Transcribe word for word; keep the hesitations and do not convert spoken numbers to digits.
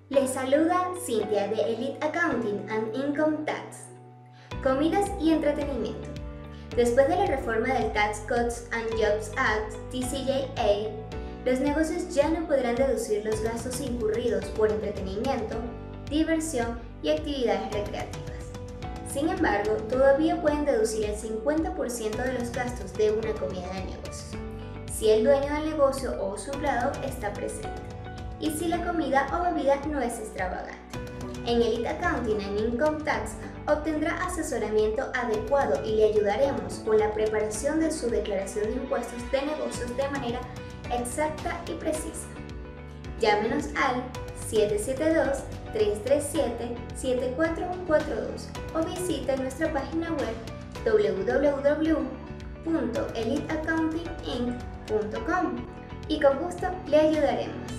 Les saluda Cintia de Elite Accounting and Income Tax. Comidas y entretenimiento. Después de la reforma del Tax Cuts and Jobs Act, T C J A, los negocios ya no podrán deducir los gastos incurridos por entretenimiento, diversión y actividades recreativas. Sin embargo, todavía pueden deducir el cincuenta por ciento de los gastos de una comida de negocios, si el dueño del negocio o su empleado está presente, y si la comida o bebida no es extravagante. En Elite Accounting and Income Tax obtendrá asesoramiento adecuado y le ayudaremos con la preparación de su declaración de impuestos de negocios de manera exacta y precisa. Llámenos al siete siete dos, tres tres siete, siete cuatro cuatro dos o visite nuestra página web w w w punto elite accounting inc punto com y con gusto le ayudaremos.